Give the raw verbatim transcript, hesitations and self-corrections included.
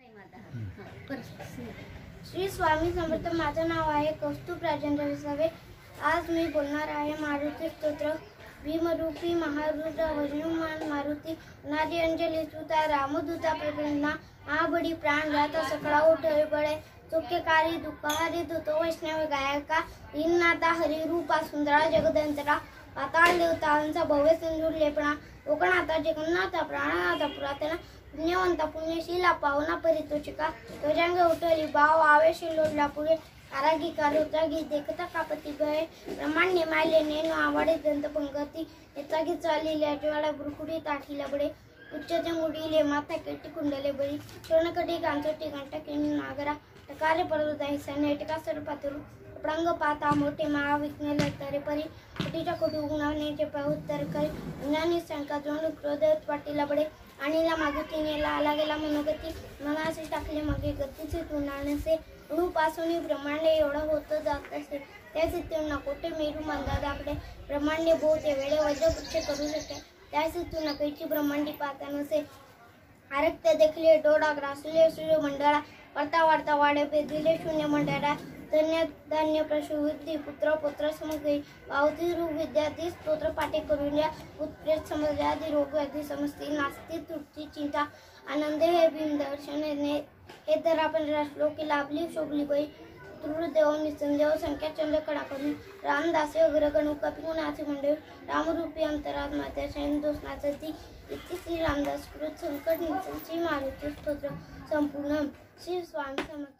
श्री स्वामी समर्थ। माझं नाव आहे कौस्तुभ राजेंद्र विसावे। आज मी बोलणार आहे मारुती स्तोत्र। भीमरूपी महारुद्र हनुमान मारुती नारी अंजली सुता रामदूता प्रसन्ना महाबडी प्राण जाता सकळा उठे बळे चोखेकारी दुःखहारी धुतो वैष्णव गायका दीननाथा हरिरूपा सुंदरा जगदंतरा पाताळ देवतांचा भव्य सिंधूर लेपणा कोकणाता जगन्नाथा प्राणनाथा पुरातना पुण्यवंता पुण्यशीला पावना परितोषिका ध्वजांग उठली भाव आवेश लोटला पुढे आरागी कारुत्रागी देखता कापती भय ब्रह्मांडे मायले नेनो आवाडे दंत पंगती येतागी चाललेल्या ज्वाळा बुरकुडी ताठीला बडे उच्चते मुडीले माथा केटी कुंडले बळी सोनकटी कांचोटी घंटा केणी नागरा टकारे पर्वत हिस्सा नेटका सरपातरू प्रंग पाता मोठे महाविघ्न तरे परी कोटीच्या कोटी उगवण्याचे उत्तर करी ज्ञानी शंका जोड क्रोध पाटीला बडे आणीला मागुती नेला आला गेला मनोगती मनाशी टाकले मागे गतीचे तुनानसे रूपासून ब्रह्मांड एवढं होतं जात असे त्या सिद्धींना कोटे मेरू मंदा दाकडे ब्रह्मांडे बहुते वेळे वज्रपुच्छ करू शके त्या सिद्धींना कैची ब्रह्मांडी पाहता नसे आरक्त देखले डोळा ग्रासले सूर्य मंडळा वार्ता वार्ता वाडे बेदिले शून्य मंडळा धन्य धान्य प्रसूती पुत्र पुत्र समगई पावती रूप विद्यार्थी स्तोत्र पाठे करून या उत्प्रेत समजादी रोग व्याधी समजती नास्ती तुटची चिंता आनंद हे भीम दर्शन हे तर आपण श्लोकी लाभली शोभली बाई तुरुदेव निसंदेव संख्या चंद्र कडा करून रामदासे अग्रगणू कपिगुणाचे मंडळ रामरूपी अंतरात्मा त्या शयनदोषणाचं ती इतकी श्री रामदास कृत संकट निश्री मारुती स्तोत्र संपूर्ण श्री स्वामी समर्थ।